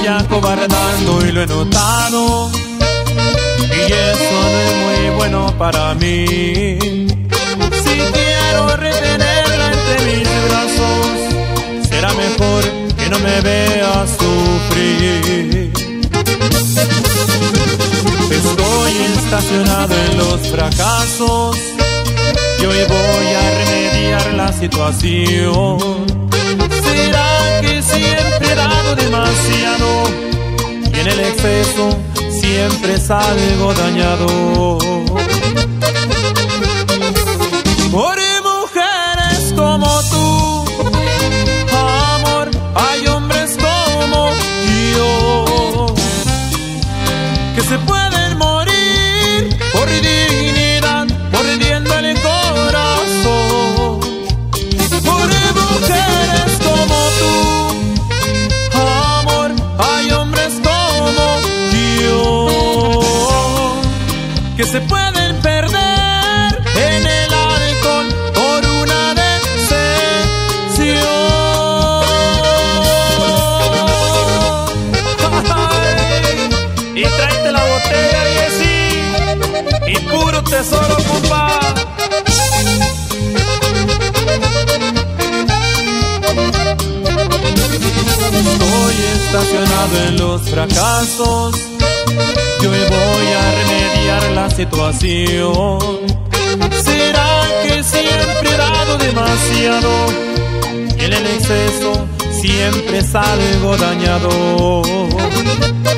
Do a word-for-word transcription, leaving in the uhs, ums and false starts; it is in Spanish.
acobardando y lo he notado, y eso no es muy bueno para mí. Si quiero retenerla entre mis brazos, será mejor que no me vea sufrir. Estoy estacionado en los fracasos y hoy voy a remediar la situación. ¿Será que siempre he dado demasiado y en el exceso siempre salgo dañado? Por mujeres como tú, amor, hay hombres como yo que se pueden morir por dignidad, mordiendo el corazón. Por mujeres como tú, amor, hay hombres como yo que se pueden perder en el alcohol por una decepción. Y tráete la botella, Jessy, y puro tesoro, compa. Estoy estacionado en los fracasos y hoy voy a remediar la situación. ¿Será que siempre he dado demasiado y en el exceso siempre salgo dañado?